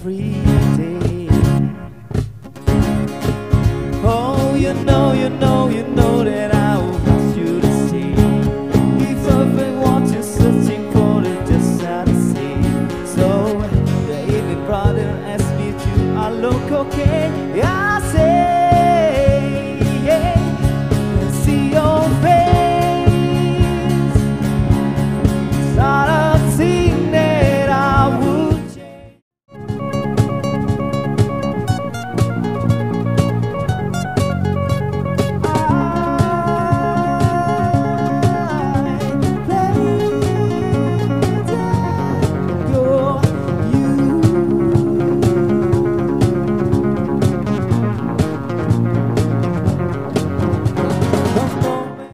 every day. Oh, you know that I want you to see. If perfect what you're searching for is just not the same. So the evening brother asked me to I look okay. Yeah,